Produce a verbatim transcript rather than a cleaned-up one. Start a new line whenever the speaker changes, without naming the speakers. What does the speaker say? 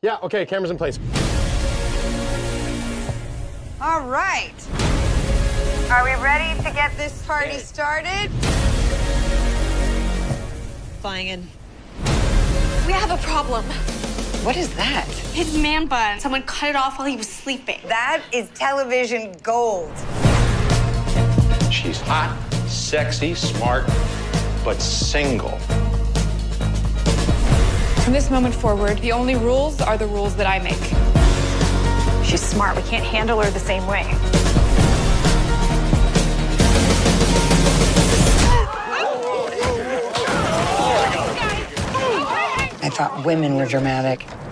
Yeah, okay, cameras in place.
All right. Are we ready to get this party started?
Flying in.
We have a problem.
What is that?
His man bun. Someone cut it off while he was sleeping.
That is television gold.
She's hot, sexy, smart, but single.
From this moment forward, the only rules are the rules that I make.
She's smart. We can't handle her the same way.
I thought women were dramatic.